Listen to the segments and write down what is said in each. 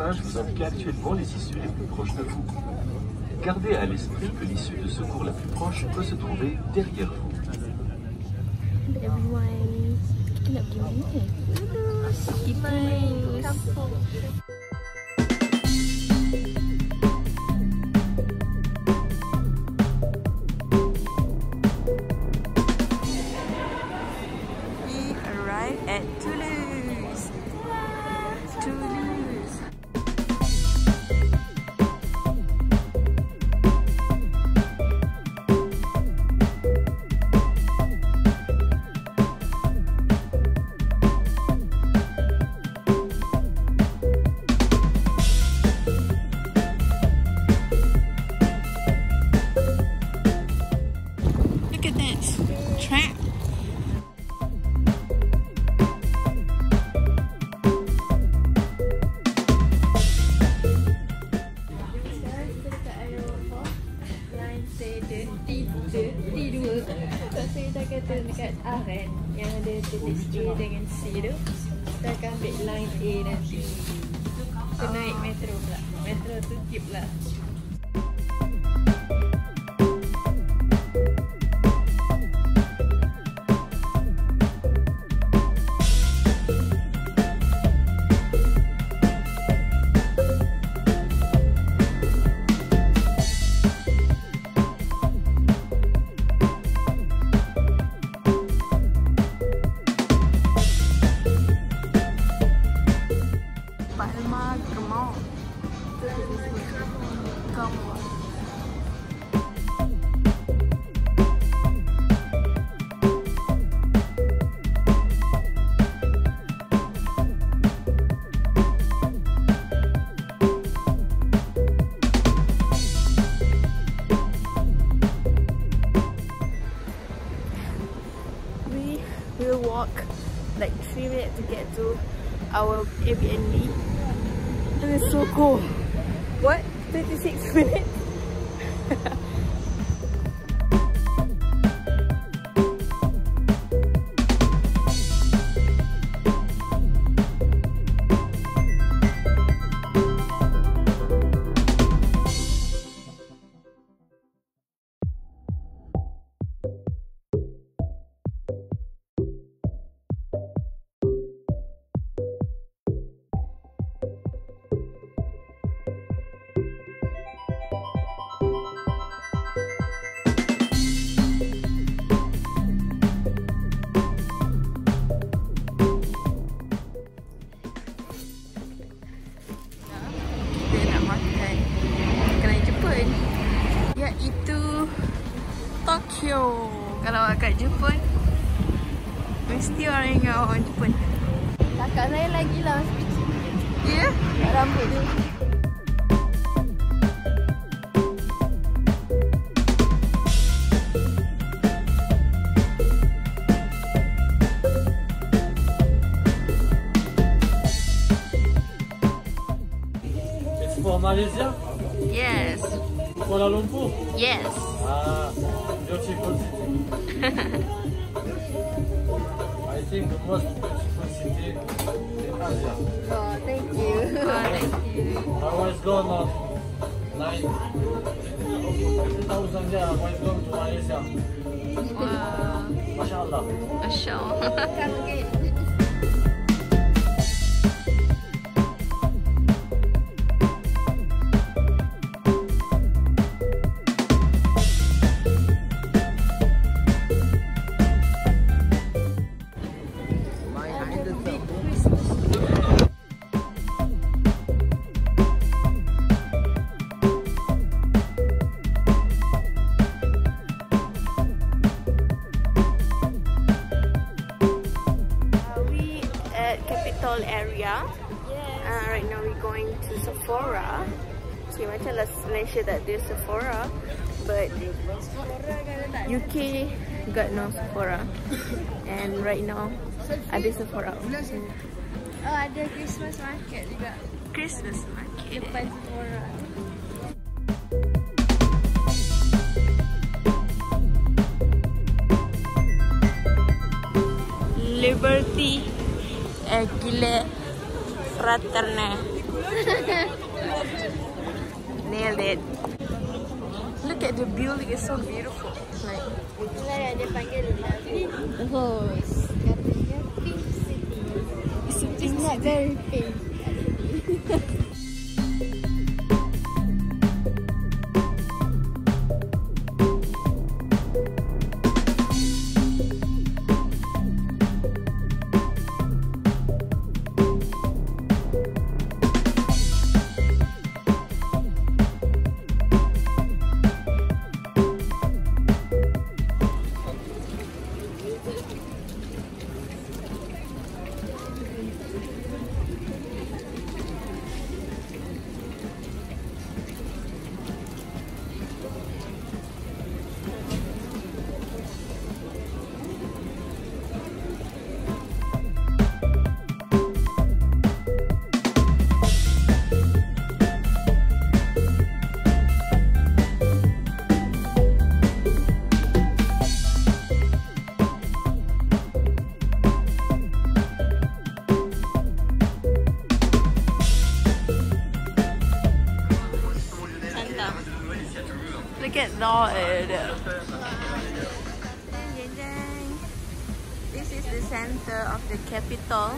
vous indiquez actuellement les issues les plus proches de vous. Gardez à l'esprit que l'issue de secours la plus proche peut se trouver derrière vous. Everyone, kita nak pergi mana? Toulouse. Kampung. We arrived at Toulouse. Toulouse. Look at this trap. T2. Tak saya dah kata dekat A kan, yang ada titik A dengan C tu, kita akan ambil line A nanti. Kita naik metro pula. Metro tu tip lah. We'll walk like 3 minutes to get to our Airbnb. And it's so cool. What? 36 minutes? Iaitu Tokyo. Kalau kat Jepun, mesti orang ingat orang Jepun. Kakak saya lagi lah masih kecil. Ya? Yeah? Rambut dia. It's for Malaysia? Yes. Kuala Lumpur? Yes. Ah, beautiful city. I think the most beautiful city in Asia. Oh, thank you. Thank you. I was gone on 2000 there. I was going to Malaysia. Wow. MashaAllah. MashaAllah. Come again. Area. Yes. Right now we're going to Sephora. So macam lah Malaysia that there's Sephora, but UK got no Sephora. And right now ada Sephora. Oh, ada Christmas market juga. Christmas market depan Sephora. Liberty Egile Fraterne. it. Look at the building, it's so beautiful. Like, Dia panggil Rose. Katanya Pink City. It's not very pink. look at that. This is the center of the capital.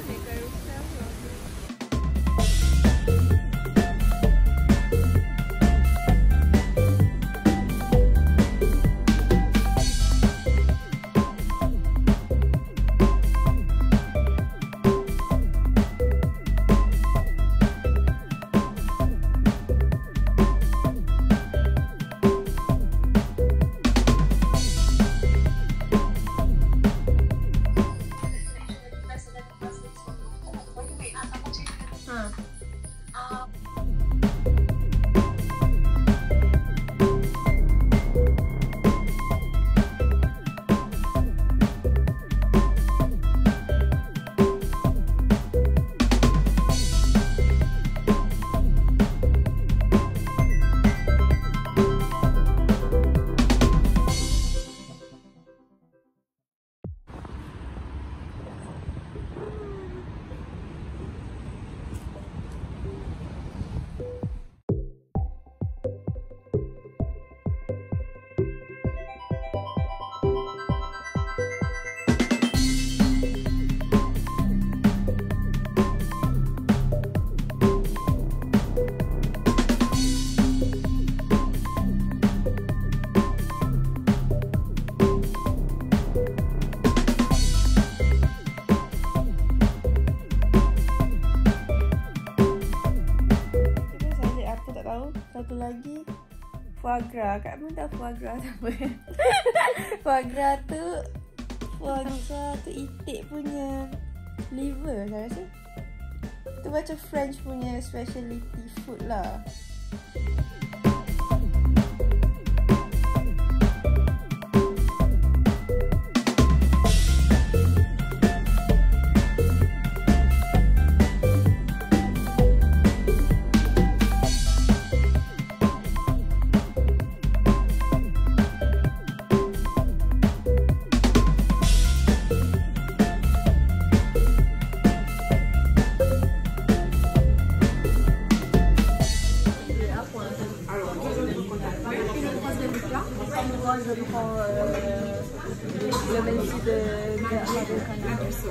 Satu lagi foie gras. Kak Min tahu foie gras apa? Foie gras tu itik punya liver saya rasa. Tu macam French punya specialty food lah. Le Messi de Marocana aussi.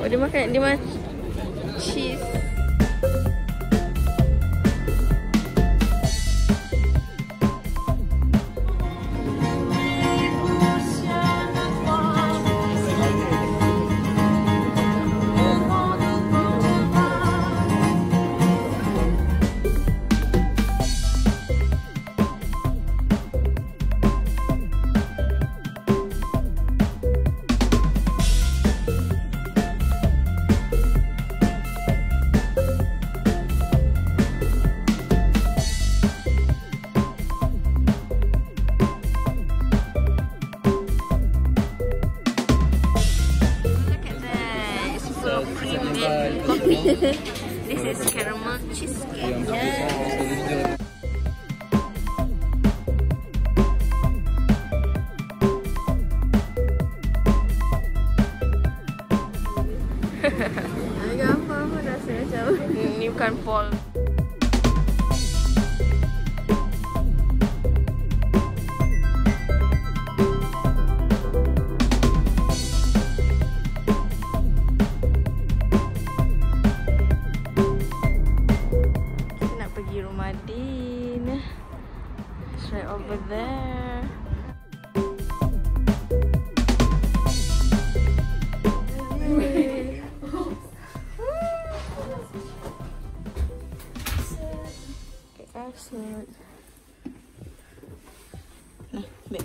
Oh, dia makan cheese. This is caramel cheesecake. Yeah. Agak apa-apa rasa macam. Ni bukan Paul. Deen. It's right over there. Excellent. Nah, baik.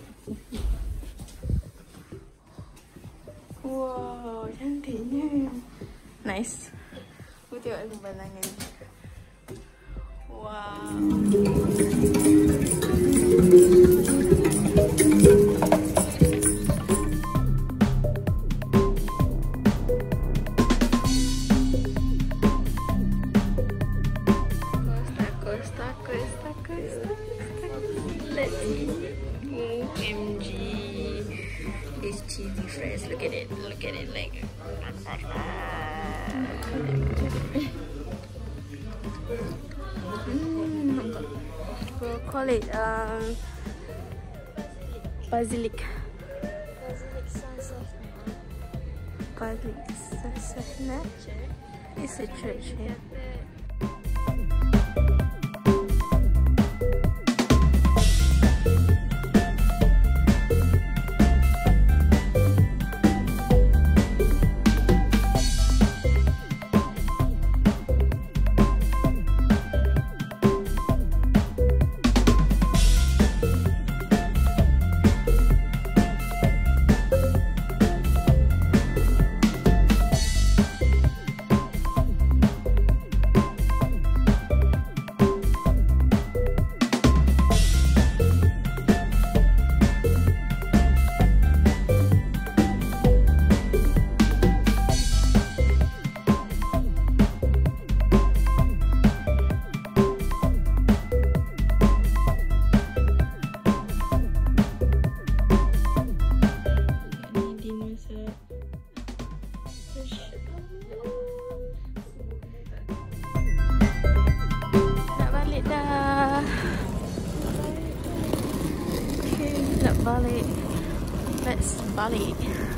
Wow, cantiknya. Nice. Aku tengok pemandangan. Wow. Let's see. OMG. This cheesy fries. Look at it. Look at it like. We'll call it basilic. Basilic Sasana. It's a church here. Nak balik dah. Okay, nak balik. Let's balik.